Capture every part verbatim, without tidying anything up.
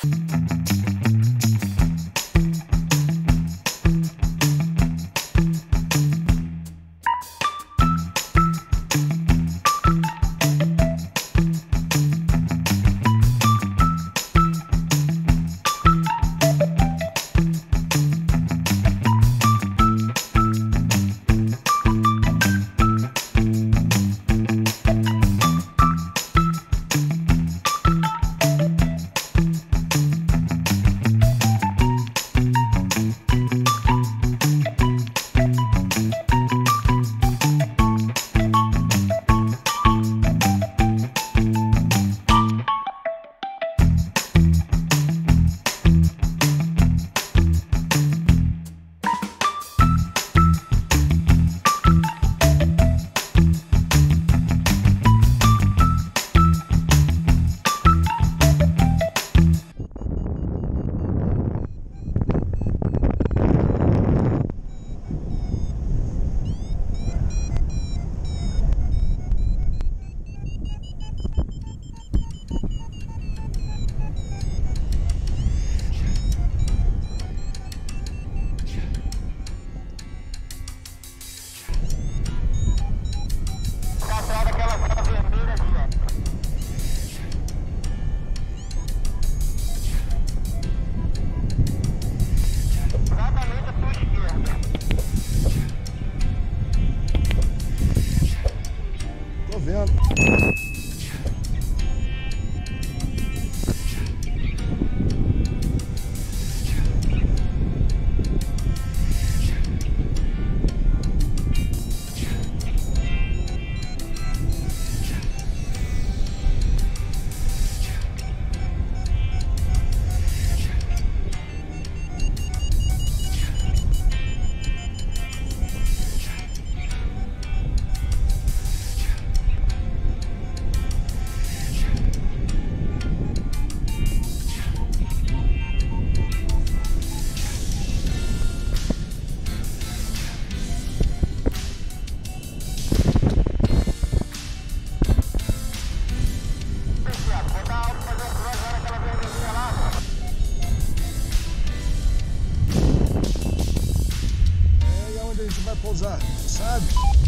Pousar, sabe?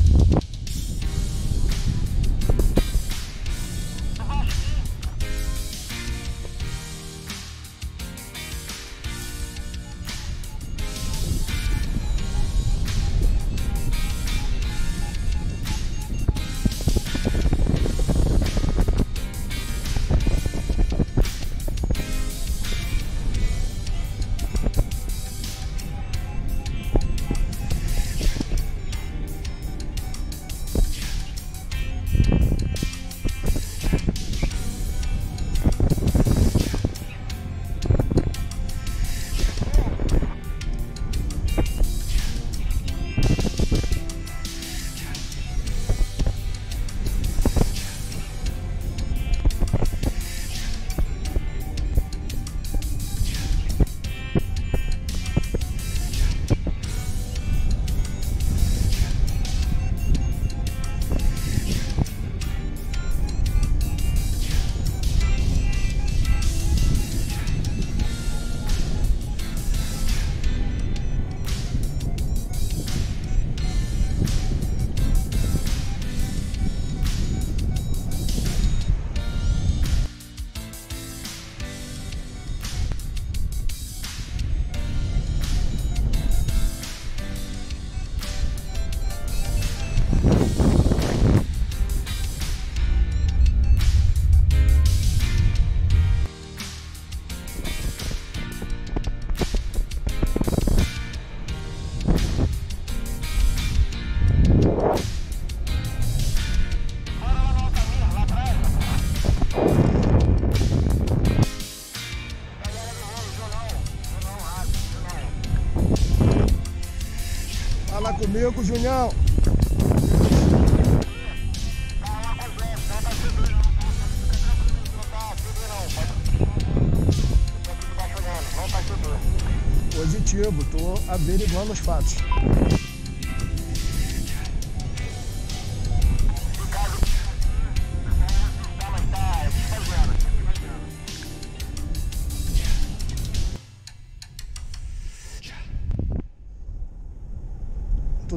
Fala comigo, Junião. Positivo, tô averiguando os fatos.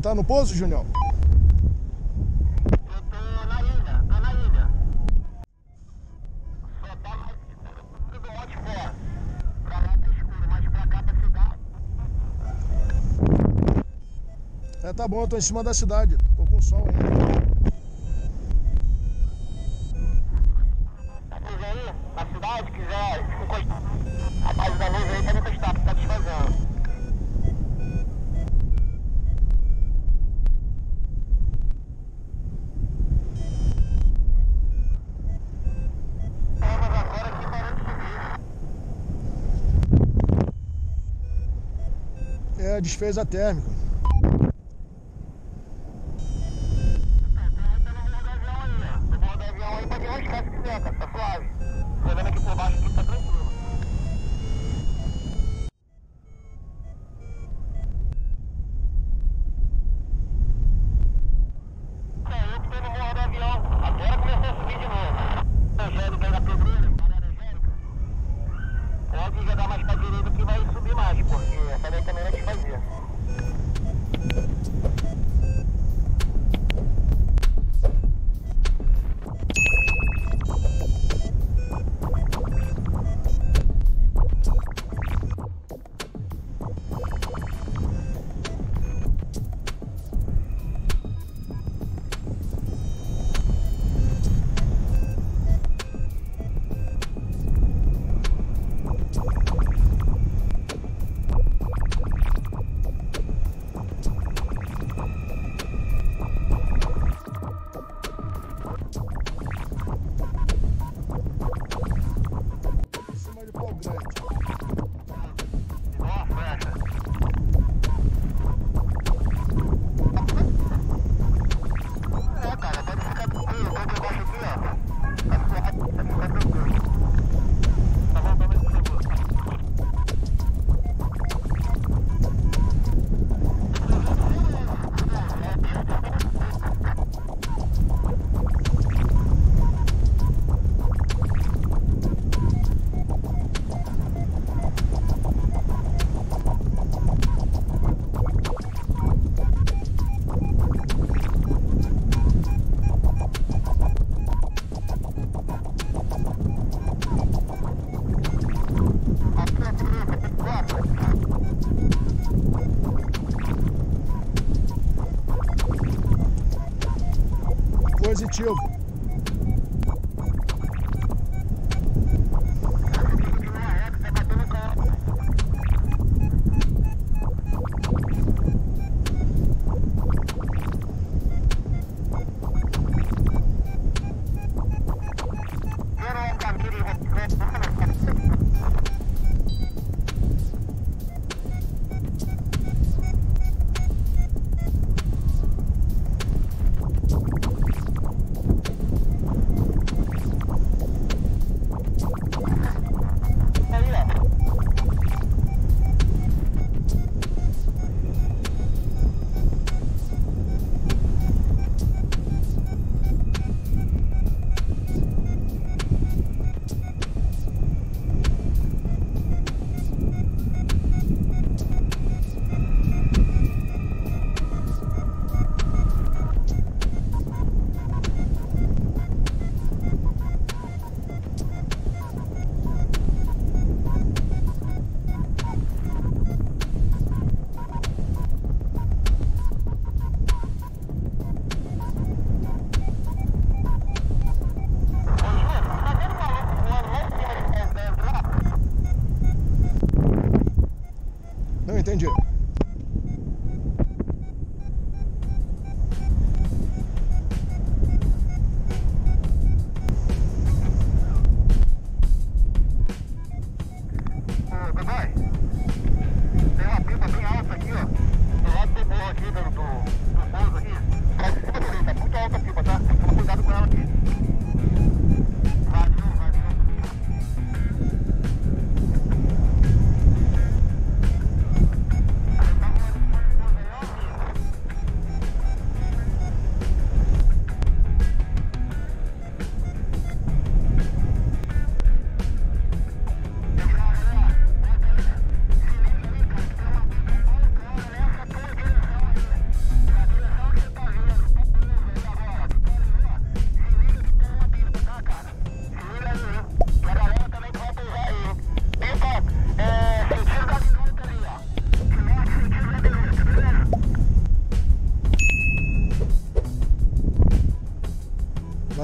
tá no pouso, Junião? Eu tô na ilha, tô na ilha. Só tá mais do monte fora. Pra lá tá escuro, mas pra cá pra cidade. É, tá bom, eu tô em cima da cidade. Tô com sol ainda. Vocês aí, na cidade, quiser encostar a base da luz aí, pode encostar, tá desfazendo. É, desfez a térmica. Tá suave. Olhando aqui por baixo, aqui tá tranquilo. É, eu que tô no morro do avião. Agora começou a subir de novo. Angélica da Pedreira, Banana Angélica. Pode já dar mais pra direita que vai subir mais, porque essa daí também vai desfazer. Positivo.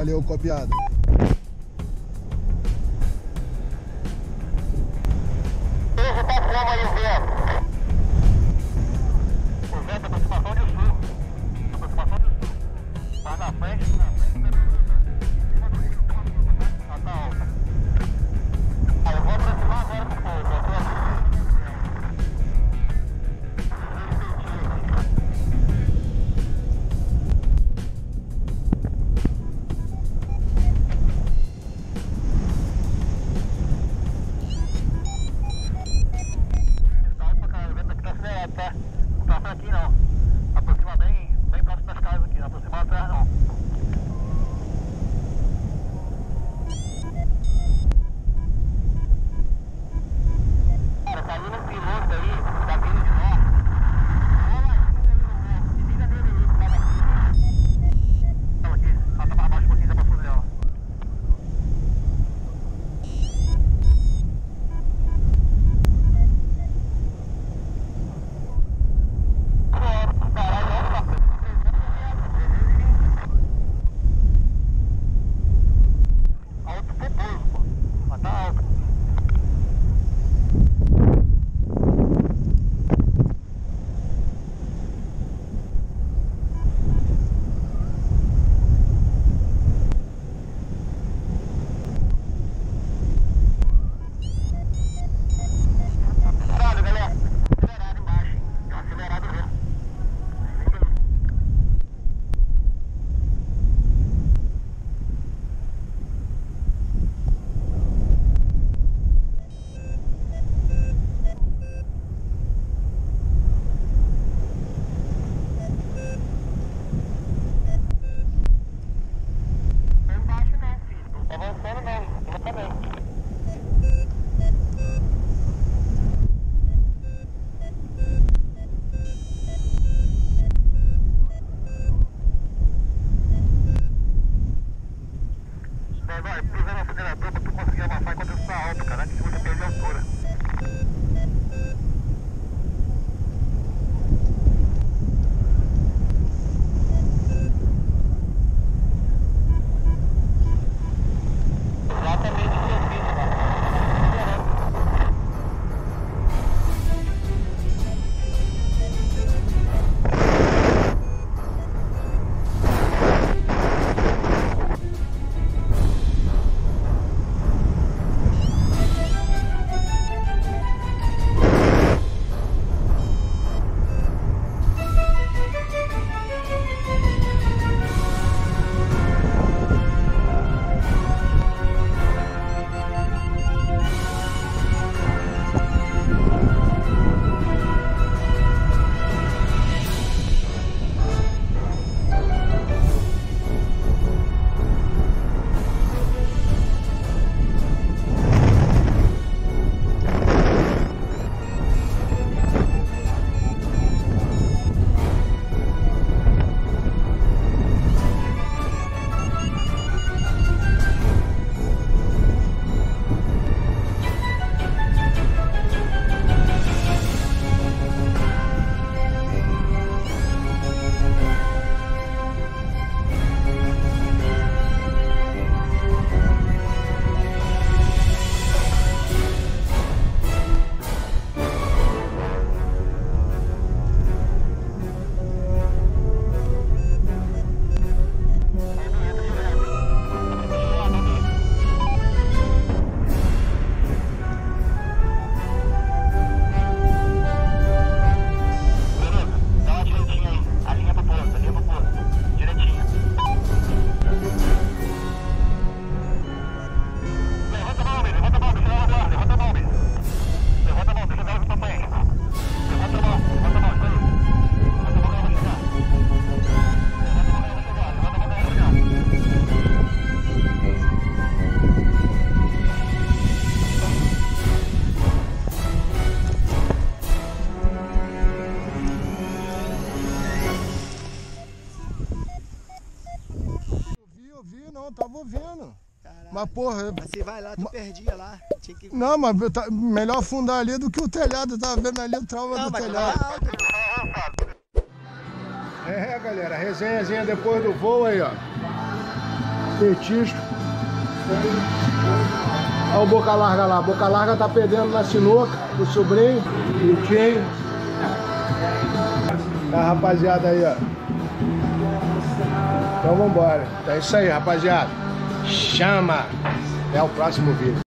Valeu, copiado. Esse tá como aí o vento? O vento é aproximação de sul. Aproximação de sul. Mas na frente, na frente, na frente, ela tá alta. Aí eu vou aproximar agora do fogo, ok? Tá? Não passa aqui não. Aproxima bem, bem próximo das casas aqui, não aproxima atrás não. Cara, tá indo um piloto aí, tá vindo de norte. Olha, liga nele aí, que tá aqui. Não, aqui, ela tá pra baixo um pouquinho, já passou dela. Vai, pisa no acelerador pra tu conseguir avançar enquanto tu tá alto, cara, antes de você perder a altura. Exatamente o que eu fiz, cara. Não, tava ouvindo. Caralho. Mas porra... Mas você vai lá, tu perdia lá. Tinha que... Não, mas tá melhor afundar ali do que o telhado. Eu tava vendo ali o trauma Não, do mas telhado. tá alto. É, galera, resenhazinha depois do voo aí, ó. petisco. Olha o Boca Larga lá. Boca Larga tá perdendo na sinuca. O sobrinho, o Tinho. A rapaziada aí, ó. Então vambora. É isso aí, rapaziada. Chama! Até o próximo vídeo.